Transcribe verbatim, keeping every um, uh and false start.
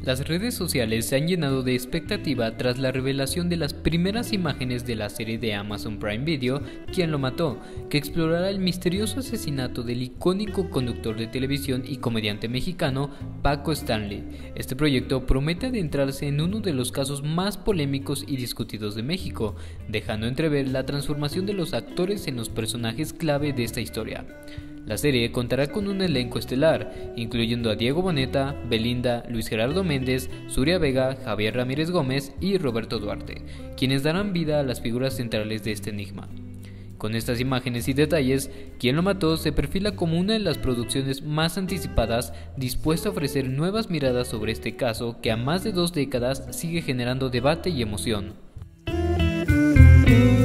Las redes sociales se han llenado de expectativa tras la revelación de las primeras imágenes de la serie de Amazon Prime Video, ¿Quién lo mató?, que explorará el misterioso asesinato del icónico conductor de televisión y comediante mexicano Paco Stanley. Este proyecto promete adentrarse en uno de los casos más polémicos y discutidos de México, dejando entrever la transformación de los actores en los personajes clave de esta historia. La serie contará con un elenco estelar, incluyendo a Diego Boneta, Belinda, Luis Gerardo Méndez, Zuria Vega, Javier Ramírez Gómez y Roberto Duarte, quienes darán vida a las figuras centrales de este enigma. Con estas imágenes y detalles, Quién lo mató se perfila como una de las producciones más anticipadas, dispuesta a ofrecer nuevas miradas sobre este caso que a más de dos décadas sigue generando debate y emoción.